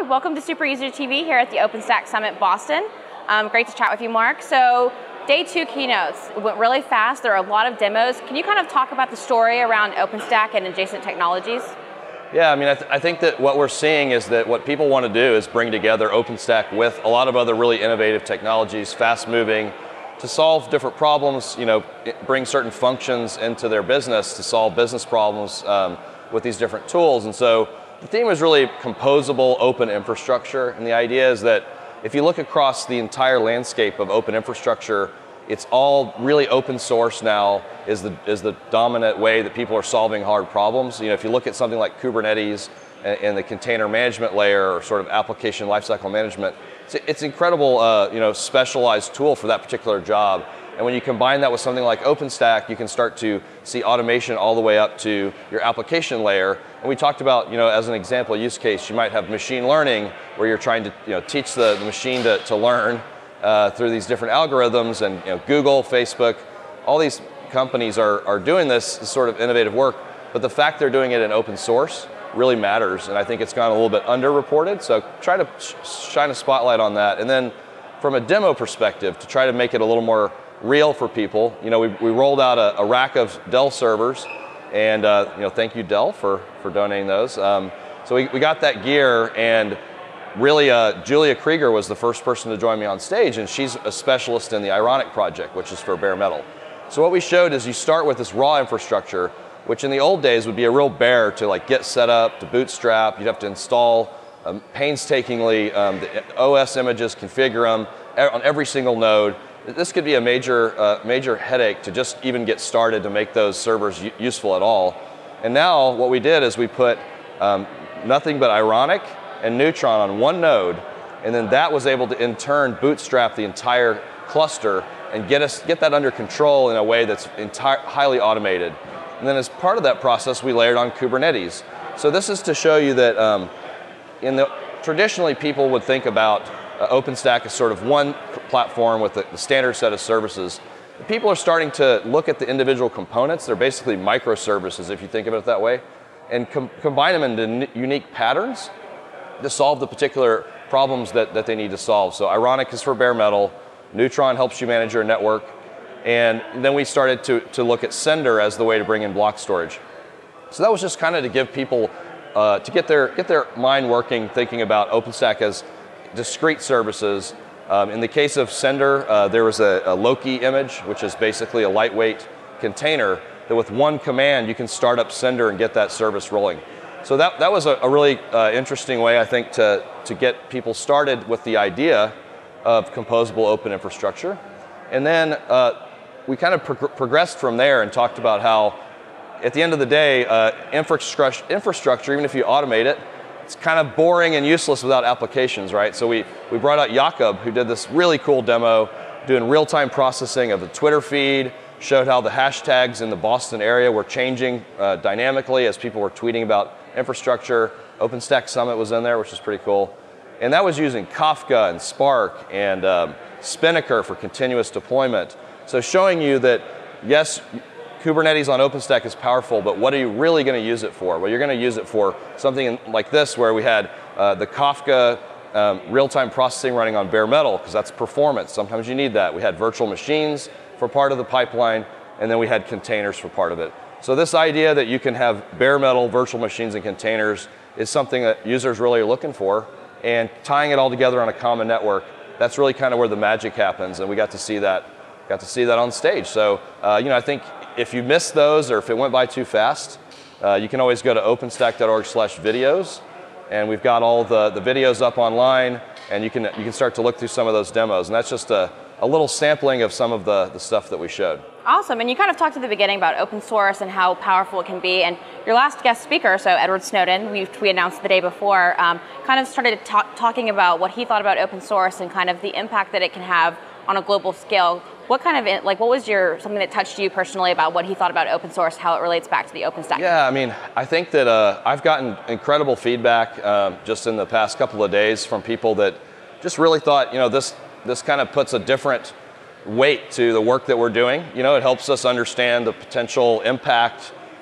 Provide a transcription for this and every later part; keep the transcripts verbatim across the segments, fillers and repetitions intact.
welcome to SuperuserTV here at the OpenStack Summit Boston. Um, great to chat with you, Mark. So, day two keynotes went really fast. There are a lot of demos. Can you kind of talk about the story around OpenStack and adjacent technologies? Yeah, I mean, I, th I think that what we're seeing is that what people want to do is bring together OpenStack with a lot of other really innovative technologies, fast-moving, to solve different problems, you know, bring certain functions into their business to solve business problems um, with these different tools. And so the theme is really composable open infrastructure. And the idea is that if you look across the entire landscape of open infrastructure, it's all really open source now is the, is the dominant way that people are solving hard problems. You know, if you look at something like Kubernetes and, and the container management layer or sort of application lifecycle management, it's, it's an incredible uh, you know, specialized tool for that particular job. And when you combine that with something like OpenStack, you can start to see automation all the way up to your application layer. And we talked about, you know, as an example use case, you might have machine learning where you're trying to you know, teach the, the machine to, to learn uh, through these different algorithms. And you know, Google, Facebook, all these companies are, are doing this, this sort of innovative work. But the fact they're doing it in open source really matters. And I think it's gone a little bit underreported. So try to sh shine a spotlight on that. And then from a demo perspective, to try to make it a little more real for people. You know, we, we rolled out a, a rack of Dell servers, and uh, you know, thank you Dell for, for donating those. Um, so we, we got that gear, and really uh, Julia Krieger was the first person to join me on stage, and she's a specialist in the Ironic project, which is for bare metal. So what we showed is you start with this raw infrastructure, which in the old days would be a real bear to like get set up, to bootstrap. You'd have to install um, painstakingly um, the O S images, configure them on every single node. This could be a major, uh, major headache to just even get started to make those servers useful at all. And now what we did is we put um, nothing but Ironic and Neutron on one node, and then that was able to in turn bootstrap the entire cluster and get us get that under control in a way that's entire, highly automated. And then as part of that process, we layered on Kubernetes. So this is to show you that um, in the traditionally people would think about Uh, OpenStack is sort of one platform with the, the standard set of services. People are starting to look at the individual components. They're basically microservices, if you think of it that way, and com combine them into unique patterns to solve the particular problems that, that they need to solve. So Ironic is for bare metal, Neutron helps you manage your network, and then we started to, to look at Sender as the way to bring in block storage. So that was just kind of to give people, uh, to get their, get their mind working, thinking about OpenStack as discrete services. Um, in the case of Sender, uh, there was a, a Loki image, which is basically a lightweight container that with one command you can start up Sender and get that service rolling. So that, that was a, a really uh, interesting way, I think, to, to get people started with the idea of composable open infrastructure. And then uh, we kind of prog progressed from there and talked about how at the end of the day, uh, infrastructure, infrastructure, even if you automate it, it's kind of boring and useless without applications, right? So we, we brought out Jakob, who did this really cool demo doing real-time processing of the Twitter feed, showed how the hashtags in the Boston area were changing uh, dynamically as people were tweeting about infrastructure. OpenStack Summit was in there, which is pretty cool. And that was using Kafka and Spark and um, Spinnaker for continuous deployment. So showing you that, yes, Kubernetes on OpenStack is powerful, but what are you really going to use it for? Well, you're going to use it for something like this, where we had uh, the Kafka um, real-time processing running on bare metal, because that's performance. Sometimes you need that. We had virtual machines for part of the pipeline, and then we had containers for part of it. So this idea that you can have bare metal, virtual machines, and containers is something that users really are looking for, and tying it all together on a common network, that's really kind of where the magic happens, and we got to see that, got to see that on stage. So, uh, you know, I think if you missed those or if it went by too fast, uh, you can always go to openstack dot org slash videos, and we've got all the, the videos up online, and you can, you can start to look through some of those demos. And that's just a, a little sampling of some of the, the stuff that we showed. Awesome, and you kind of talked at the beginning about open source and how powerful it can be, and your last guest speaker, so Edward Snowden, we, we announced the day before, um, kind of started talk, talking about what he thought about open source and kind of the impact that it can have on a global scale. What kind of, like, what was your, something that touched you personally about what he thought about open source, how it relates back to the OpenStack? Yeah, I mean, I think that uh, I've gotten incredible feedback um, just in the past couple of days from people that just really thought, you know, this, this kind of puts a different weight to the work that we're doing. You know, it helps us understand the potential impact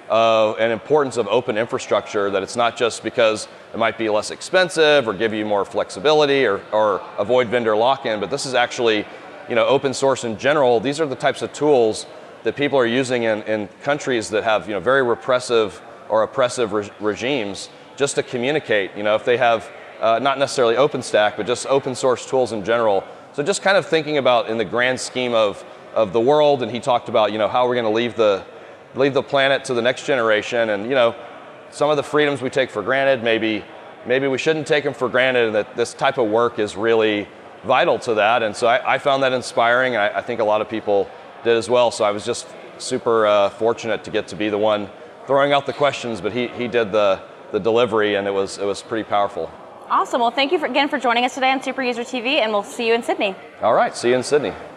uh, and importance of open infrastructure, that it's not just because it might be less expensive or give you more flexibility or, or avoid vendor lock-in, but this is actually, you know, open source in general. These are the types of tools that people are using in, in countries that have, you know, very repressive or oppressive re regimes just to communicate. You know, if they have uh, not necessarily OpenStack, but just open source tools in general. So just kind of thinking about in the grand scheme of, of the world, and he talked about, you know, how we're going to leave the leave the planet to the next generation, and you know, some of the freedoms we take for granted, maybe maybe we shouldn't take them for granted, and that this type of work is really vital to that. And so I, I found that inspiring, and I, I think a lot of people did as well. So I was just super uh, fortunate to get to be the one throwing out the questions, but he, he did the, the delivery, and it was, it was pretty powerful. Awesome. Well, thank you for, again for joining us today on SuperUser T V, and we'll see you in Sydney. All right, see you in Sydney.